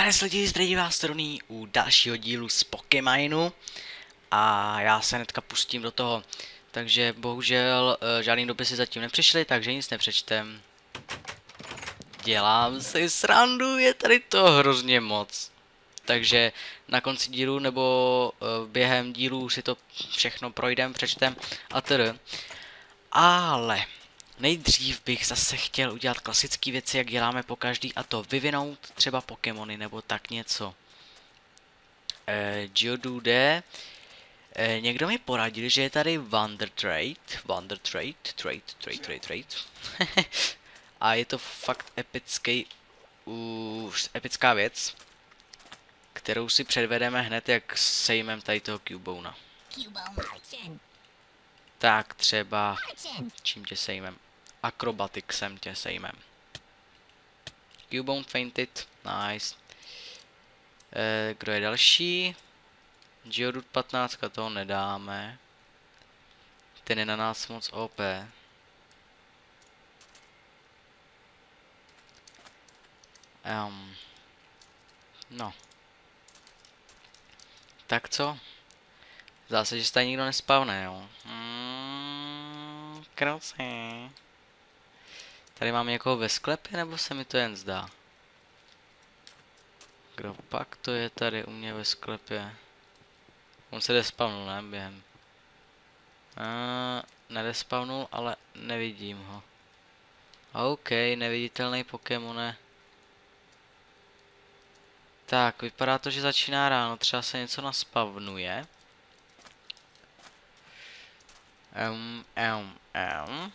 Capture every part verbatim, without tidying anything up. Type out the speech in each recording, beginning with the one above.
Zdar lidi, zdraví vás Troný u dalšího dílu z Pokemonu a já se hnedka pustím do toho. Takže bohužel žádný dopisy zatím nepřišly, takže nic nepřečtem. Dělám si srandu, je tady to hrozně moc. Takže na konci dílu nebo během dílu si to všechno projdem, přečtem a tedy. Ale nejdřív bych zase chtěl udělat klasické věci, jak děláme po každý, a to vyvinout třeba Pokémony nebo tak něco. E, Geodude. E, někdo mi poradil, že je tady Wonder Trade. Wonder Trade, Trade, Trade, Trade, Trade. A je to fakt epický, uh, epická věc, kterou si předvedeme hned, jak sejmem tady toho Cubona. Tak třeba, čím tě sejmem? Acrobaticsem tě sejmem. Cubone fainted, nice. E, kdo je další? Geodude patnáct, toho nedáme. Ten je na nás moc O P. Um, no. Tak co? Zdá se, že se tady nikdo nespavne, jo. Mm, krásně. Tady mám někoho ve sklepě, nebo se mi to jen zdá? Kdo pak to je tady u mě ve sklepě? On se despavnul, ne? Během. Uh, nedespavnul, ale nevidím ho. OK, neviditelný Pokémone. Tak, vypadá to, že začíná ráno. Třeba se něco naspavnuje. Um, um, um.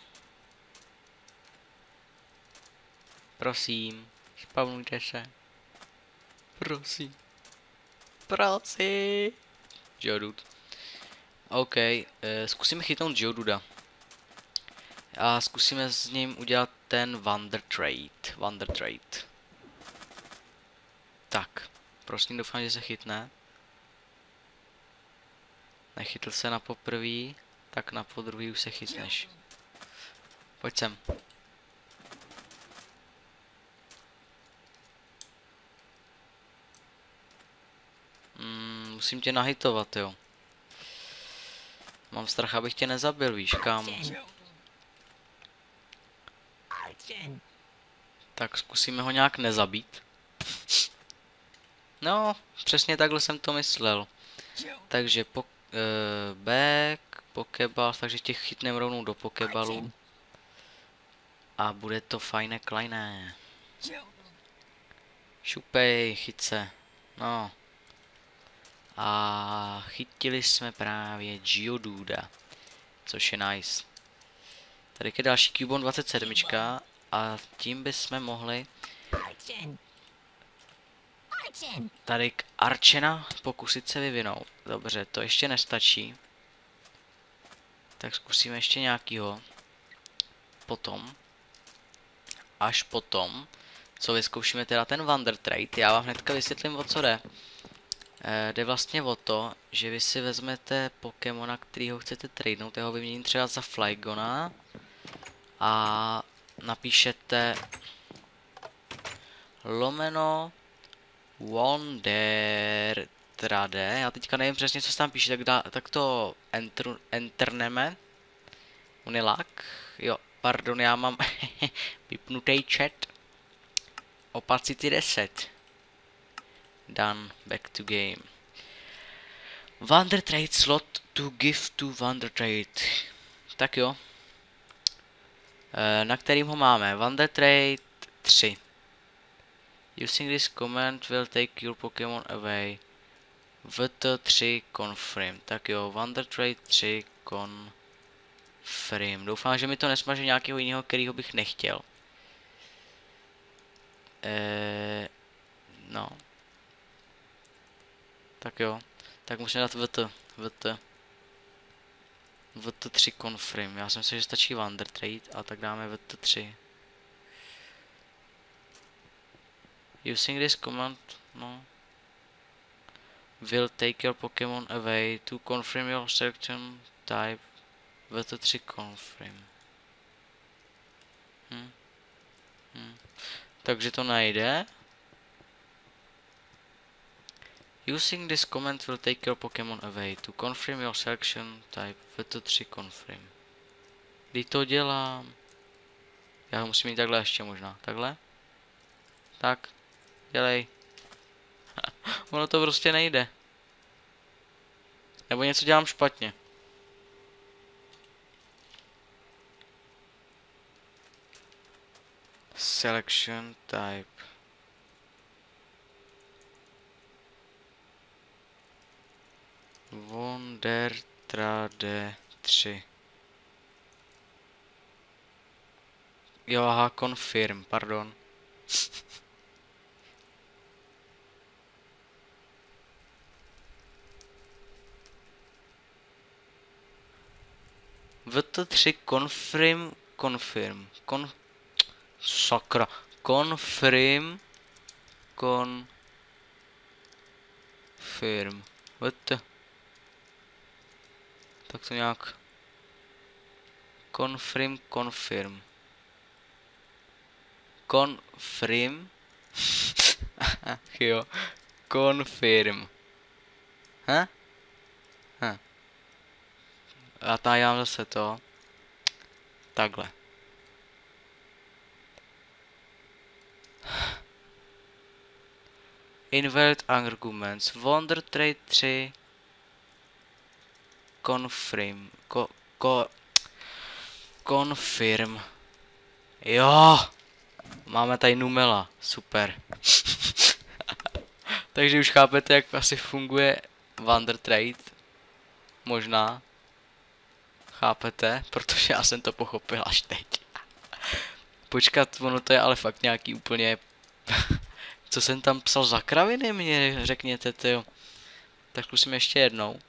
Prosím, spavnujte se. Prosím. Prosím. Geodude. OK, uh, zkusíme chytnout Geoduda. A zkusíme s ním udělat ten Wonder Trade. Wonder Trade. Tak, prosím, doufám, že se chytne. Nechytl se na poprvý, tak na podruhý už se chytneš. Pojď sem. Mm, musím tě nahitovat, jo. Mám strach, abych tě nezabil, víš, kámo. Tak zkusíme ho nějak nezabít. No, přesně takhle jsem to myslel. Takže po, uh, back, pokeball, takže tě chytnem rovnou do pokeballu. A bude to fajné klajné. Šupej, chyť se. No. A chytili jsme právě Geoduda, což je nice. Tady je další Cubone dvacet sedm a tím bychom mohli tady k Archena pokusit se vyvinout. Dobře, to ještě nestačí. Tak zkusíme ještě nějakýho. Potom. Až potom, co vyzkoušíme teda ten Wonder Trade, já vám hnedka vysvětlím, o co jde. E, jde vlastně o to, že vy si vezmete Pokémona, kterýho chcete tradenout, já ho vyměním třeba za Flygona a napíšete lomeno Wonder Trade. Já teďka nevím přesně, co se tam píše, tak, dá, tak to enter, enterneme. Unilak. Jo, pardon, já mám vypnutý chat. Opacity deset. Done. Back to game. Wonder Trade slot to give to Wonder Trade. Tak jo. E, na kterým ho máme? Wonder Trade tři. Using this command will take your Pokémon away. V T tři confirm. Tak jo, Wonder Trade tři confirm. Doufám, že mi to nesmaže nějakého jiného, kterýho bych nechtěl. Eee, no. Tak jo. Tak musím dát V T. V T. V T tři confirm. Já jsem si, že stačí Wonder Trade, a tak dáme V T tři. Using this command, no, will take your Pokémon away to confirm your selection type. V T tři confirm. Hm. Hm. Takže to najde. Using this command will take your Pokemon away. To confirm your selection type, V T tři confirm. Kdy to dělám? Já ho musím mít takhle ještě možná. Takhle? Tak. Dělej. Ono to prostě nejde. Nebo něco dělám špatně. Selection type. Wonder Trade tři. Jo, aha, confirm, pardon. V T tři confirm, confirm, kon... Sakra, confirm, confirm, V T. Tak to nějak... Confirm, confirm. Confirm. Jo. Confirm. Huh? Huh. A tady mám zase to. Takhle. Invalid arguments. Wonder Trade tři. Confirm. Ko, ko, confirm. Jo. Máme tady Numela. Super. Takže už chápete, jak asi funguje Wonder Trade. Možná. Chápete? Protože já jsem to pochopil až teď. Počkat, ono to je ale fakt nějaký úplně... Co jsem tam psal za kraviny, mě řekněte, tyjo. Tak zkusím ještě jednou.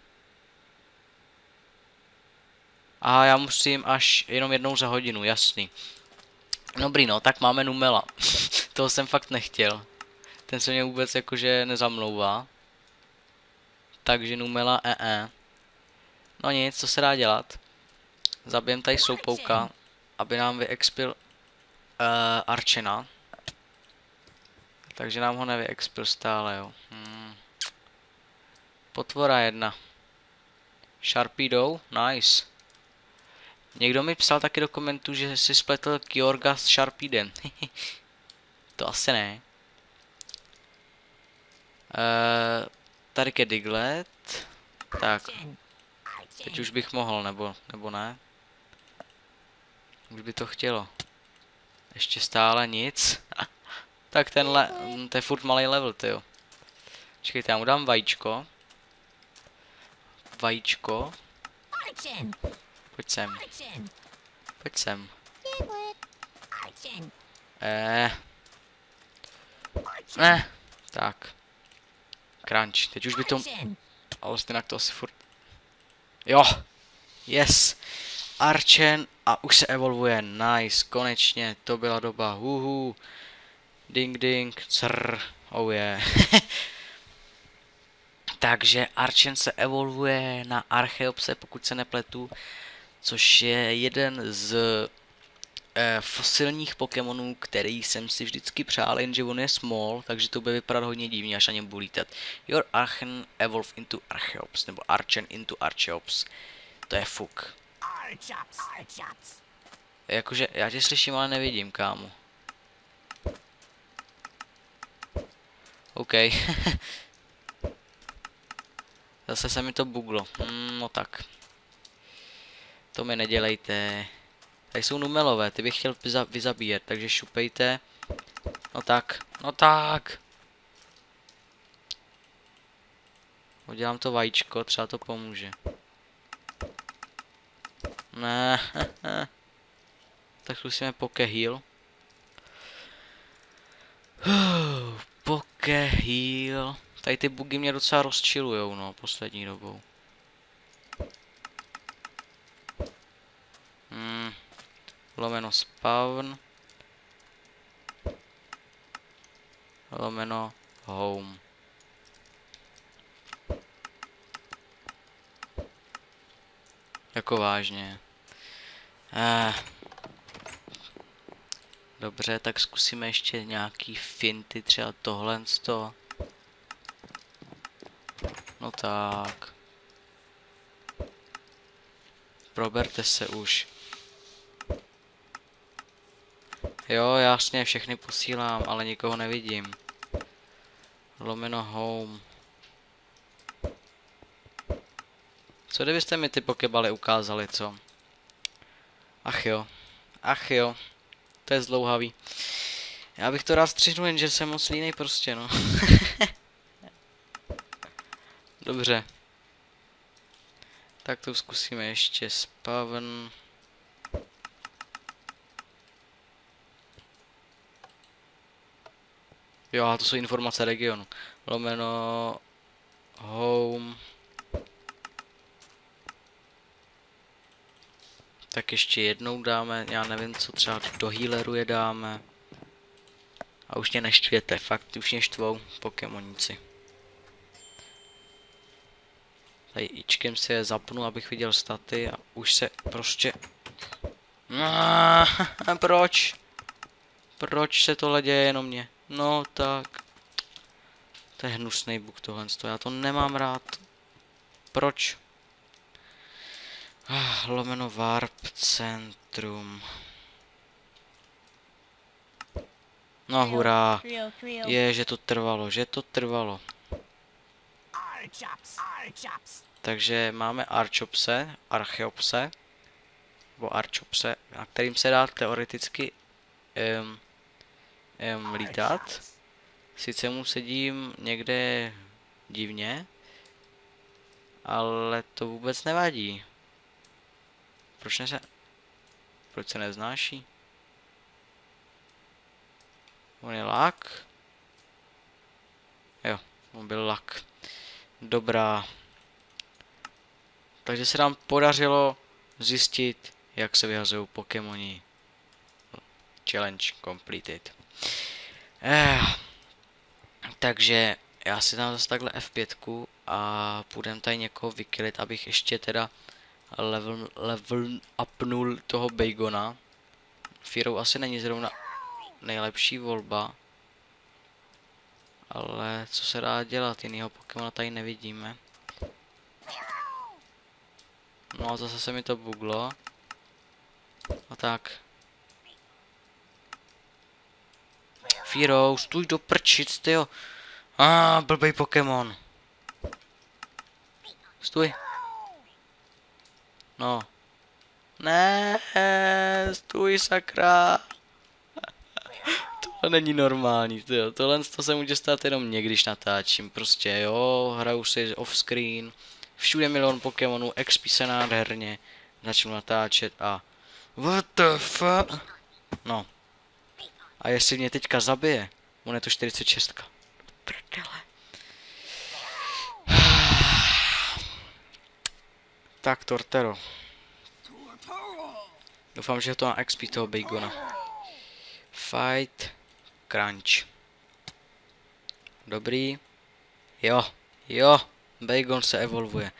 A já musím až jenom jednou za hodinu, jasný. Dobrý, no, tak máme Numela. Toho jsem fakt nechtěl. Ten se mě vůbec jakože nezamlouvá. Takže Numela, eh, eh. No nic, co se dá dělat? Zabijem tady Slowpokea, aby nám vyexpil uh, Archena. Takže nám ho nevyexpil stále, jo. Hmm. Potvora jedna. Sharpedo, nice. Někdo mi psal taky do komentů, že si spletl Kyorga s Sharpeedem. To asi ne. Uh, tady je Diglett. Tak. Teď už bych mohl, nebo, nebo ne. Už by to chtělo. Ještě stále nic. Tak tenhle, to je furt malý level, tyjo. Čekejte, já mu dám vajíčko. Vajíčko. Pojď sem. Pojď sem. Eh. Eh. Tak. Crunch. Teď už by to... Ale stejnak to asi furt... Jo. Yes. Archen a už se evolvuje. Nice. Konečně. To byla doba. Huhu. Ding ding. Crrr. Oh yeah. Takže Archen se evolvuje na Archeopse, pokud se nepletu, což je jeden z eh, fosilních Pokémonů, který jsem si vždycky přál, jenže on je small, takže to bude vypadat hodně divně, až na něm budu lítat. Your Archen evolve into Archeops, nebo Archen into Archeops. To je fuk. Jakože, já tě slyším, ale nevidím, kámo. OK. Zase se mi to buglo. Mm, no tak. To mi nedělejte. Tady jsou Numelové, ty bych chtěl vyza vyzabíjet, takže šupejte. No tak, no tak. Udělám to vajíčko, třeba to pomůže. Ne. Tak zkusíme Pokeheal. Pokeheal. Tady ty bugy mě docela rozčilujou, no, poslední dobou. Hmm. Lomeno spawn. Lomeno home. Jako vážně. Eh. Dobře, tak zkusíme ještě nějaký finty, třeba tohle z toho. No tak. Proberte se už. Jo, jasně, všechny posílám, ale nikoho nevidím. Lomeno home. Co kdybyste mi ty pokebaly ukázali, co? Ach jo. Ach jo. To je zdlouhavý. Já bych to rád střihnul, jenže jsem moc línej prostě, no. Dobře. Tak to zkusíme ještě spawn. Jo, to jsou informace regionu. Lomeno home. Tak ještě jednou dáme, já nevím co, třeba do healeru je dáme. A už mě neštvěte, fakt už mě štvou pokémoníci. Tady ičkem si je zapnu, abych viděl staty a už se prostě... Ah, proč? Proč se tohle děje jenom mě? No tak... To je hnusný bug tohle, já to nemám rád. Proč? Ah, lomeno warp centrum. No hurá. Je, že to trvalo, že to trvalo. Takže máme Archopse, Archeopse, nebo Archopse, na kterým se dá teoreticky um, um, lítat. Sice mu sedím někde divně, ale to vůbec nevadí. Proč ne se... Proč se neznáší? On je lak? Jo, on byl lak. Dobrá. Takže se nám podařilo zjistit, jak se vyhazují Pokémoni. Challenge completed. Eh, takže já si dám zase takhle F pět a půjdem tady někoho vykilit, abych ještě teda level, level upnul toho Bagona. Fearow asi není zrovna nejlepší volba. Ale co se dá dělat, jinýho Pokémona tady nevidíme. No a zase se mi to buglo. A tak. Fearow, stůj do prčic, tyjo. A ah, blbej Pokémon. Stůj. No. Ne, stůj sakra. To není normální, tyjo. Tohle to se může stát jenom mě, když natáčím. Prostě jo, hraju si off-screen. Všude milion Pokémonů, X P se nádherně. Začnu natáčet a... What the fuck? No. A jestli mě teďka zabije, on je to čtyřicet šest. Prdele. Tak, Torterro. Doufám, že je to na X P toho Bagona. Fight. Crunch. Dobrý. Jo, jo. Bagon se evolvuje.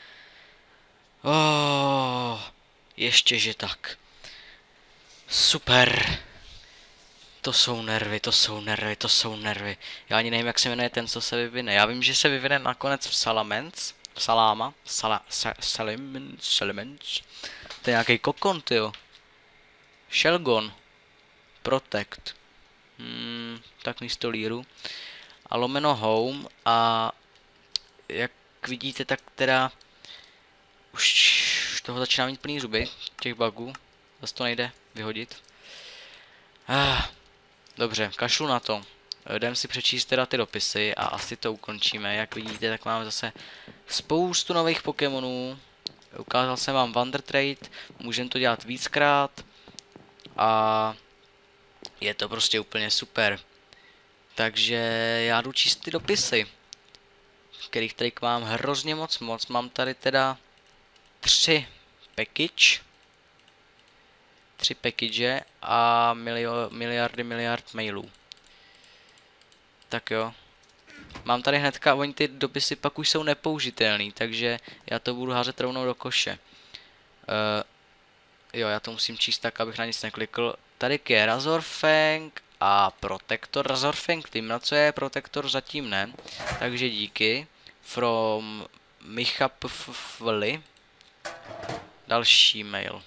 Oh, ještě že tak. Super. To jsou nervy, to jsou nervy, to jsou nervy. Já ani nevím, jak se jmenuje ten, co se vyvine. Já vím, že se vyvine nakonec v Salamence. V Saláma. Sala, sa, Salamence. Salamence. To je nějaký kokon, tyjo. Shelgon. Protect. Hmm, tak místo líru. A lomeno home. A jak vidíte, tak teda už toho začíná mít plný zuby, těch bugů. Zase to nejde vyhodit. Ah, dobře, kašlu na to. Jdem si přečíst teda ty dopisy a asi to ukončíme. Jak vidíte, tak máme zase spoustu nových Pokémonů. Ukázal jsem vám Wonder Trade, můžeme to dělat víckrát. A je to prostě úplně super. Takže já jdu číst ty dopisy, kterých tady mám hrozně moc moc. Mám tady teda tři package. Tři package a milio, miliardy miliard mailů. Tak jo. Mám tady hnedka, oni ty dopisy pak už jsou nepoužitelný, takže já to budu házet rovnou do koše. Uh, jo, já to musím číst tak, abych na nic neklikl. Tady je Razorfang a Protektor. Razorfang vím, na co je, Protektor zatím ne. Takže díky. From Michapfli. Další mail.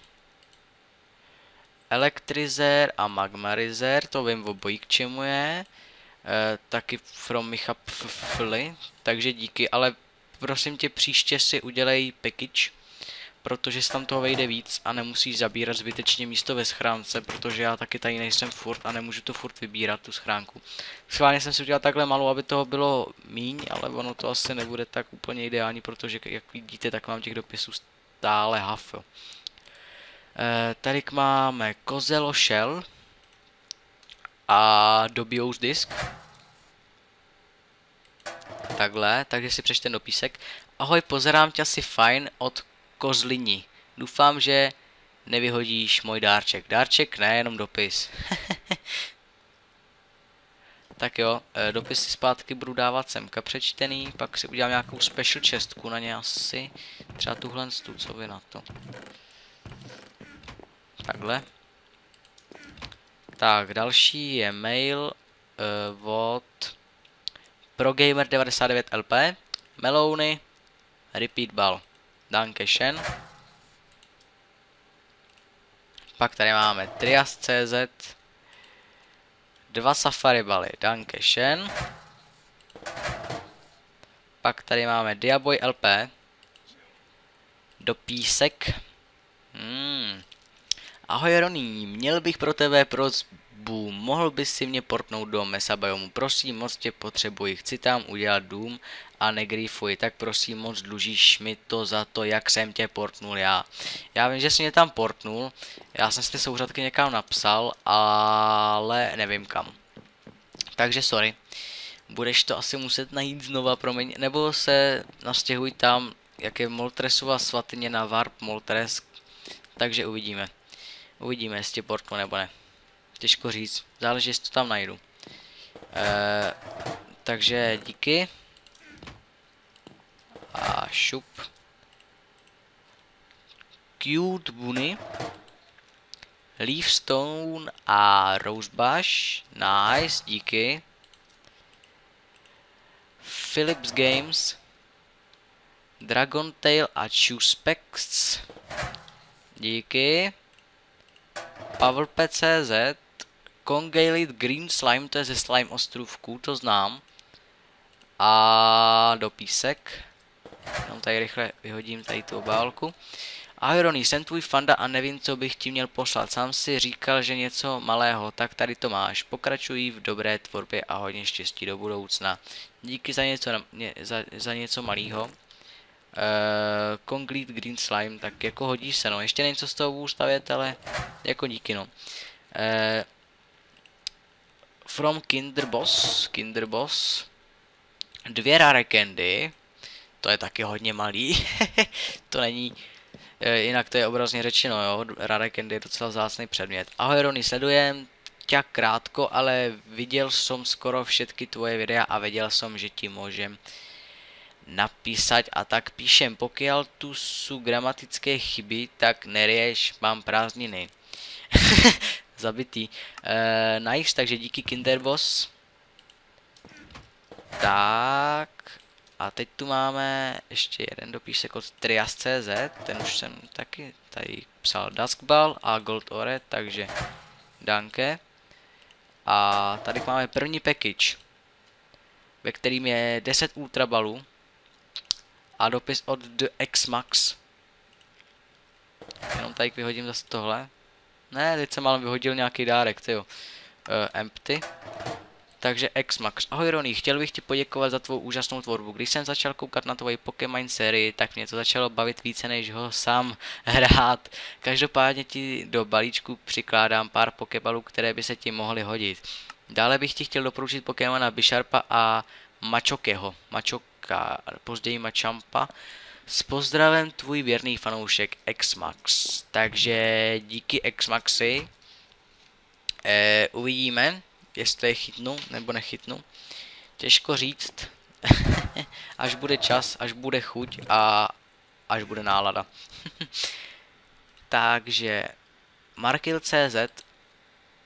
Elektrizer a Magmarizer, to vím obojí k čemu je. E, taky from Michapfli, takže díky, ale prosím tě příště si udělej package, protože si tam toho vejde víc a nemusíš zabírat zbytečně místo ve schránce, protože já taky tady nejsem furt a nemůžu to furt vybírat, tu schránku. Schválně jsem si udělal takhle malou, aby toho bylo míň, ale ono to asi nebude tak úplně ideální, protože jak vidíte, tak mám těch dopisů stále haf. E, tady máme Kozelo Shell a Dobious disk. Takhle, takže si přečten dopisek. Ahoj, pozerám tě asi fajn od Kozlini. Doufám, že nevyhodíš můj dárček. Dárček ne, jenom dopis. Tak jo, dopisy zpátky budu dávat semka přečtený, pak si udělám nějakou special chestku na ně asi. Třeba tuhle stu, co vy na to. Takhle. Tak, další je mail uh, od ProGamer devadesát devět L P. Melouny, repeat ball. Dankeschön. Pak tady máme Trias tečka cé zet. Dva safari baly. Dankeschön. Pak tady máme Diaboy L P. Dopísek. Hmm. Ahoj Roný, měl bych pro tebe prosbu, mohl bys si mě portnout do Mesabiomu, prosím, moc tě potřebuji, chci tam udělat dům a negrifuji, tak prosím, moc dlužíš mi to za to, jak jsem tě portnul já. Já vím, že jsi mě tam portnul, já jsem si ty souřadky někam napsal, ale nevím kam. Takže sorry, budeš to asi muset najít znova, promiň, nebo se nastěhuj tam, jak je Moltresova svatyně na Warp Moltres, takže uvidíme. Uvidíme, jestli portnu nebo ne. Těžko říct, záleží, jestli to tam najdu. E, takže díky. A šup. Cute Bunny. Leafstone a Rosebush. Nice, díky. Philips Games. Dragon Tail a Chuspex. Díky. PowerP tečka cé zet. Congealed Green Slime, to je ze Slime ostrůvků, to znám. A dopísek. Jenom tady rychle vyhodím tady tu obálku. Ahoj Ronny, jsem tvůj fanda a nevím, co bych ti měl poslat. Sám si říkal, že něco malého, tak tady to máš. Pokračuj v dobré tvorbě a hodně štěstí do budoucna. Díky za něco, za, za něco malého. Uh, Congealed Green Slime, tak jako hodí se, no. Ještě nevím, co z toho budu stavět, ale jako díky, no. Uh, from Kinderboss, Kinderboss. Dvě rare candy. To je taky hodně malý. To není, uh, jinak to je obrazně řečeno, jo. Rare candy je docela vzácný předmět. Ahoj Ronny, sledujem tě krátko, ale viděl jsem skoro všetky tvoje videa a věděl jsem, že ti můžem napísať a tak píšem, pokud tu jsou gramatické chyby, tak nerieš, mám prázdniny. Zabitý. E, nice, takže díky Kinderboss. Tak. A teď tu máme ještě jeden dopísek od Trias tečka cé zet, ten už jsem taky tady psal Duskball a Gold Ore, takže danke. A tady máme první package, ve kterým je deset ultrabalů. A dopis od The X-Max. Jenom tady vyhodím zase tohle. Ne, teď jsem ale vyhodil nějaký dárek, tyjo. Uh, empty. Takže X-Max. Ahoj Ronny, chtěl bych ti poděkovat za tvou úžasnou tvorbu. Když jsem začal koukat na tvoji Pokémon sérii, tak mě to začalo bavit více, než ho sám hrát. Každopádně ti do balíčku přikládám pár Pokébalů, které by se ti mohly hodit. Dále bych ti chtěl doporučit Pokémona Bisharpa a Machokeho. Machoka, později Machampa. S pozdravem tvůj věrný fanoušek X-Max. Takže díky X-Maxi. E, uvidíme, jestli je chytnu nebo nechytnu. Těžko říct. Až bude čas, až bude chuť a až bude nálada. Takže Markil tečka cé zet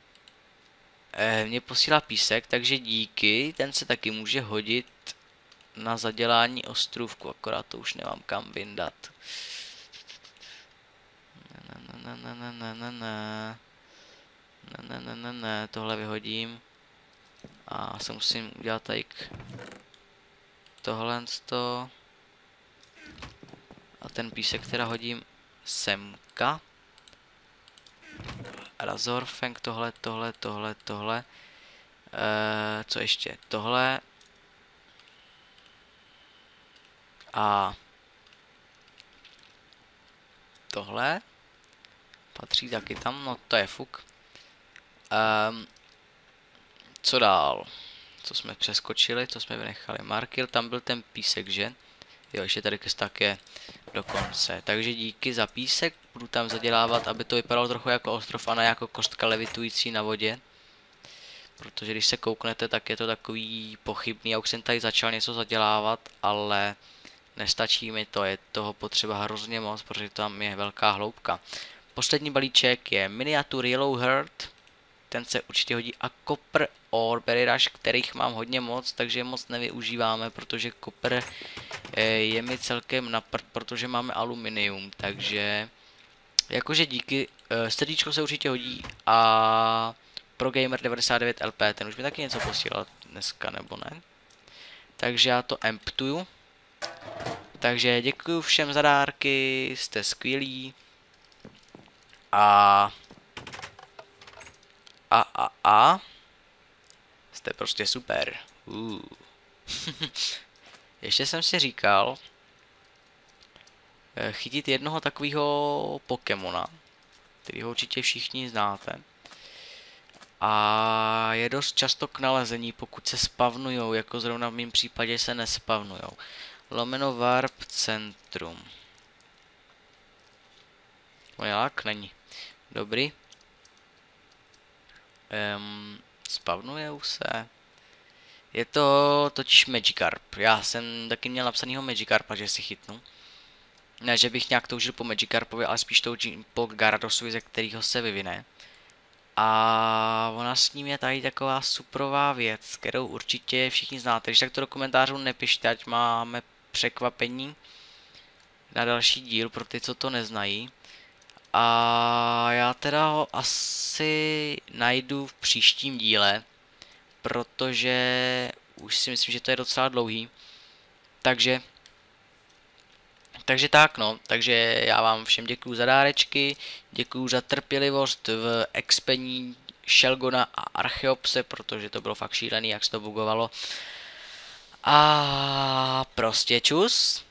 e, mě posílá písek, takže díky. Ten se taky může hodit na zadělání ostrůvku, akorát to už nemám kam vyndat. Ne, ne, ne, ne, ne, ne, ne. Ne, ne, ne, ne, ne, tohle vyhodím. A se musím udělat tady tohle to. A ten písek teda hodím semka. Razorfang, tohle, tohle, tohle, tohle. E, co ještě? Tohle. A tohle. Patří taky tam, no to je fuk. Um, co dál? Co jsme přeskočili, co jsme vynechali? Markil, tam byl ten písek, že? Jo, ještě tady kestak je dokonce. Takže díky za písek, budu tam zadělávat, aby to vypadalo trochu jako ostrov a ne jako kostka levitující na vodě. Protože když se kouknete, tak je to takový pochybný. Já už jsem tady začal něco zadělávat, ale nestačí mi to, je toho potřeba hrozně moc, protože tam je velká hloubka. Poslední balíček je Miniatur Yellow Heart. Ten se určitě hodí. A Copper Ore Berry Rush, kterých mám hodně moc, takže moc nevyužíváme, protože Copper je mi celkem na prd, protože máme aluminium, takže jakože díky, srdíčko se určitě hodí a Pro Gamer devadesát devět L P, ten už mi taky něco posílal dneska, nebo ne? Takže já to emptuju. Takže děkuji všem za dárky, jste skvělí. A... A, a, a... Jste prostě super. Uh. Ještě jsem si říkal... chytit jednoho takového Pokémona, kterýho určitě všichni znáte. A je dost často k nalezení, pokud se spavnujou, jako zrovna v mém případě se nespavnujou. Lomeno Warp Centrum. No jak? Není. Dobrý. Um, spavnujou se. Je to totiž Magikarp. Já jsem taky měl napsanýho Magikarpa, že si chytnu. Ne, že bych nějak toužil po Magikarpovi, ale spíš toužil po Gyaradosovi, ze kterého se vyvine. A ona s ním je tady taková suprová věc, kterou určitě všichni znáte. Když tak to do komentářů nepište, ať máme překvapení na další díl pro ty, co to neznají. A já teda ho asi najdu v příštím díle, protože už si myslím, že to je docela dlouhý. Takže... Takže tak no, takže já vám všem děkuju za dárečky, děkuju za trpělivost v expení Shelgona a Archeopse, protože to bylo fakt šílený, jak se to bugovalo. A prostě čus.